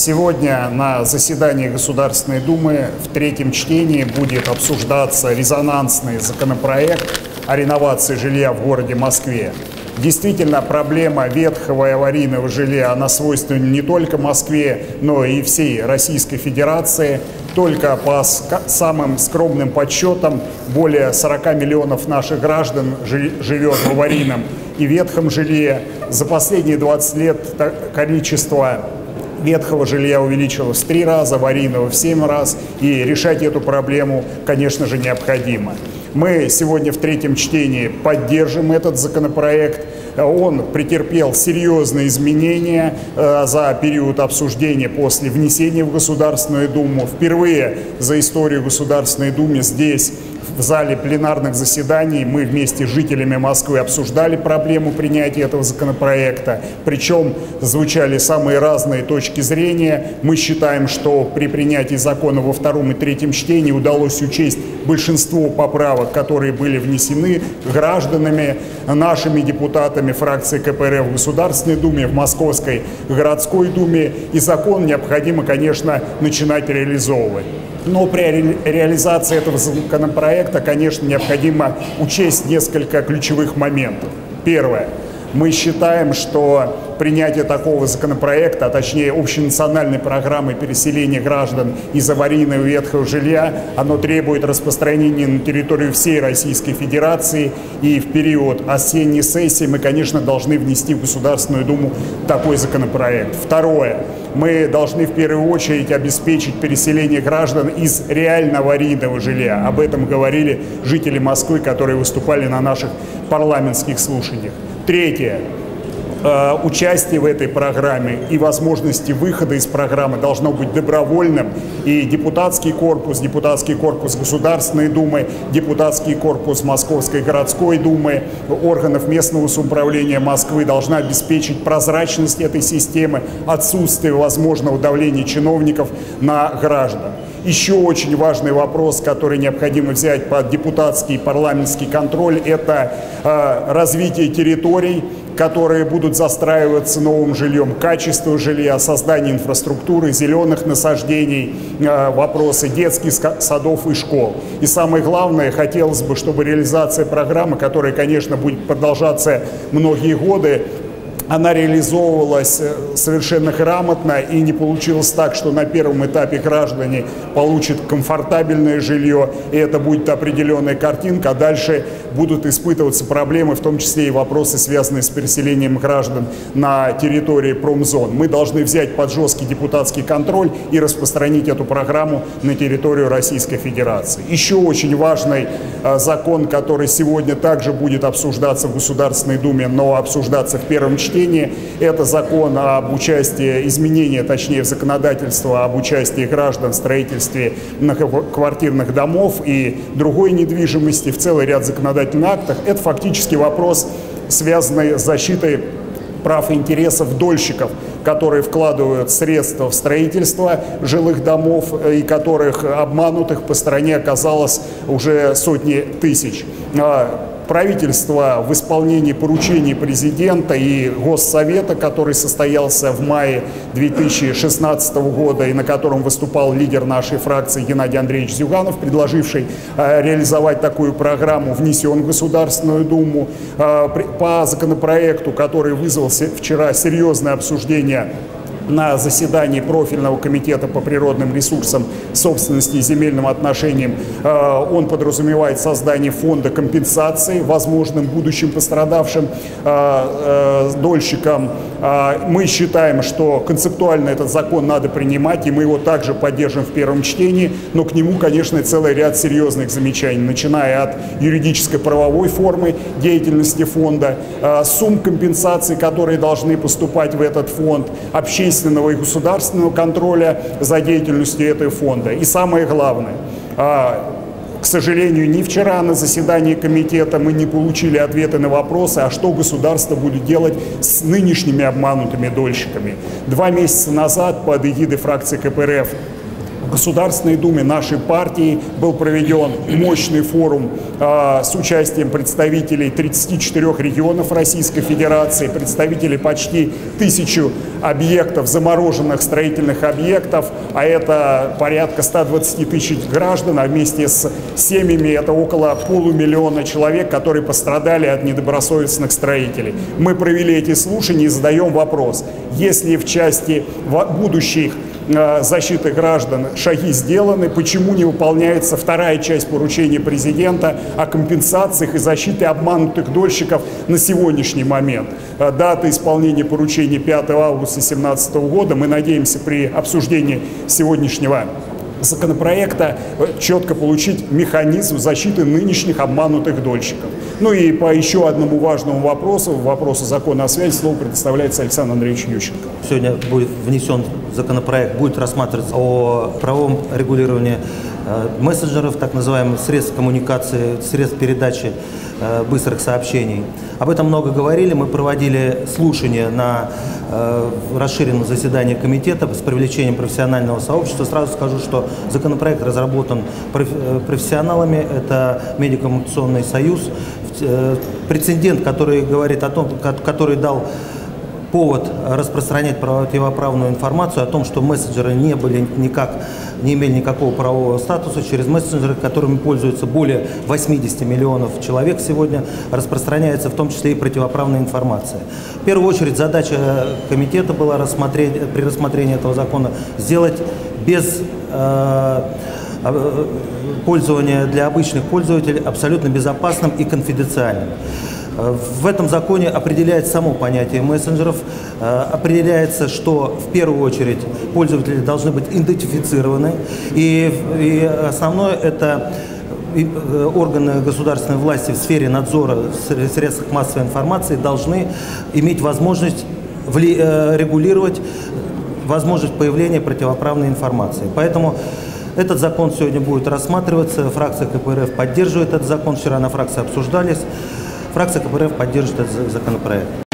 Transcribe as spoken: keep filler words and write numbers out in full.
Сегодня на заседании Государственной Думы в третьем чтении будет обсуждаться резонансный законопроект о реновации жилья в городе Москве. Действительно, проблема ветхого и аварийного жилья, она свойственна не только Москве, но и всей Российской Федерации. Только по самым скромным подсчетам более сорока миллионов наших граждан живет в аварийном и ветхом жилье. За последние двадцать лет количество ветхого жилья увеличилось в три раза, аварийного в семь раз. И решать эту проблему, конечно же, необходимо. Мы сегодня в третьем чтении поддержим этот законопроект. Он претерпел серьезные изменения э, за период обсуждения после внесения в Государственную Думу. Впервые за историю Государственной Думы здесь, в зале пленарных заседаний, мы вместе с жителями Москвы обсуждали проблему принятия этого законопроекта. Причем звучали самые разные точки зрения. Мы считаем, что при принятии закона во втором и третьем чтении удалось учесть большинство поправок, которые были внесены гражданами, нашими депутатами фракции ка пэ эр эф в Государственной Думе, в Московской городской думе. И закон необходимо, конечно, начинать реализовывать. Но при ре реализации этого законопроекта, конечно, необходимо учесть несколько ключевых моментов. Первое. Мы считаем, что принятие такого законопроекта, а точнее общенациональной программы переселения граждан из аварийного и ветхого жилья, оно требует распространения на территорию всей Российской Федерации. И в период осенней сессии мы, конечно, должны внести в Государственную Думу такой законопроект. Второе. Мы должны в первую очередь обеспечить переселение граждан из реально аварийного жилья. Об этом говорили жители Москвы, которые выступали на наших парламентских слушаниях. Третье. Участие в этой программе и возможности выхода из программы должно быть добровольным. И депутатский корпус, депутатский корпус Государственной Думы, депутатский корпус Московской городской думы, органов местного самоуправления Москвы должны обеспечить прозрачность этой системы, отсутствие возможного давления чиновников на граждан. Еще очень важный вопрос, который необходимо взять под депутатский и парламентский контроль, это э, развитие территорий, которые будут застраиваться новым жильем, качество жилья, создание инфраструктуры, зеленых насаждений, э, вопросы детских садов и школ. И самое главное, хотелось бы, чтобы реализация программы, которая, конечно, будет продолжаться многие годы, она реализовывалась совершенно грамотно, и не получилось так, что на первом этапе граждане получат комфортабельное жилье, и это будет определенная картинка, а дальше будут испытываться проблемы, в том числе и вопросы, связанные с переселением граждан на территории промзон. Мы должны взять под жесткий депутатский контроль и распространить эту программу на территорию Российской Федерации. Еще очень важный закон, который сегодня также будет обсуждаться в Государственной Думе, но обсуждаться в первом чтении, это закон об участии, изменения, точнее, в законодательство об участии граждан в строительстве многоквартирных домов и другой недвижимости, в целый ряд законодательных актов. Это фактически вопрос, связанный с защитой прав и интересов дольщиков, которые вкладывают средства в строительство жилых домов и которых обманутых по стране оказалось уже сотни тысяч. Правительство в исполнении поручений президента и Госсовета, который состоялся в мае две тысячи шестнадцатого года и на котором выступал лидер нашей фракции Геннадий Андреевич Зюганов, предложивший э, реализовать такую программу, внесен в Государственную Думу. Э, по законопроекту, который вызвал вчера серьезное обсуждение на заседании профильного комитета по природным ресурсам, собственности и земельным отношениям, он подразумевает создание фонда компенсации возможным будущим пострадавшим дольщикам. Мы считаем, что концептуально этот закон надо принимать, и мы его также поддержим в первом чтении, но к нему, конечно, целый ряд серьезных замечаний, начиная от юридической правовой формы деятельности фонда, сумм компенсаций, которые должны поступать в этот фонд, общественных и государственного контроля за деятельностью этого фонда. И самое главное, к сожалению, ни вчера на заседании комитета мы не получили ответы на вопросы, а что государство будет делать с нынешними обманутыми дольщиками. Два месяца назад под эгидой фракции ка пэ эр эф В Государственной Думе нашей партии был проведен мощный форум э, с участием представителей тридцати четырёх регионов Российской Федерации, представителей почти тысячи объектов, замороженных строительных объектов, а это порядка ста двадцати тысяч граждан, а вместе с семьями это около полумиллиона человек, которые пострадали от недобросовестных строителей. Мы провели эти слушания и задаем вопрос: если в части будущих защиты граждан шаги сделаны, почему не выполняется вторая часть поручения президента о компенсациях и защите обманутых дольщиков на сегодняшний момент? Дата исполнения поручения пятого августа две тысячи семнадцатого года. Мы надеемся при обсуждении сегодняшнего законопроекта четко получить механизм защиты нынешних обманутых дольщиков. Ну и по еще одному важному вопросу, вопросу закона о связи, слово предоставляется Александру Андреевичу Ющенко. Сегодня будет внесен законопроект, будет рассматриваться о правовом регулировании мессенджеров, так называемых средств коммуникации, средств передачи э, быстрых сообщений. Об этом много говорили. Мы проводили слушания на э, расширенном заседании комитета с привлечением профессионального сообщества. Сразу скажу, что законопроект разработан профессионалами. Это Медико-коммуникационный союз. Э, прецедент, который говорит о том, который дал повод распространять противоправную информацию о том, что мессенджеры не были никак, не имели никакого правового статуса. Через мессенджеры, которыми пользуются более восьмидесяти миллионов человек сегодня, распространяется в том числе и противоправная информация. В первую очередь задача комитета была рассмотреть, при рассмотрении этого закона сделать без э, пользования для обычных пользователей абсолютно безопасным и конфиденциальным. В этом законе определяется само понятие мессенджеров, определяется, что в первую очередь пользователи должны быть идентифицированы, и, и основное это органы государственной власти в сфере надзора в средствах массовой информации должны иметь возможность регулировать возможность появления противоправной информации. Поэтому этот закон сегодня будет рассматриваться. Фракция ка пэ эр эф поддерживает этот закон. Вчера на фракции обсуждались. Фракция ка пэ эр эф поддержит этот законопроект.